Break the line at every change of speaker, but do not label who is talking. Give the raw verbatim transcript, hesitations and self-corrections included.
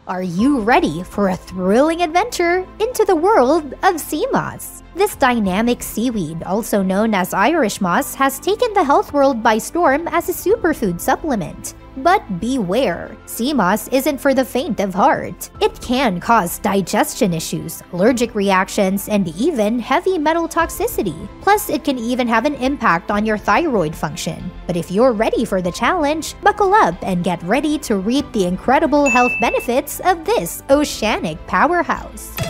Are you ready for a thrilling adventure into the world of sea moss? This dynamic seaweed, also known as Irish moss, has taken the health world by storm as a superfood supplement. But beware, sea moss isn't for the faint of heart. It can cause digestion issues, allergic reactions, and even heavy metal toxicity. Plus, it can even have an impact on your thyroid function. But if you're ready for the challenge, buckle up and get ready to reap the incredible health benefits of this oceanic powerhouse.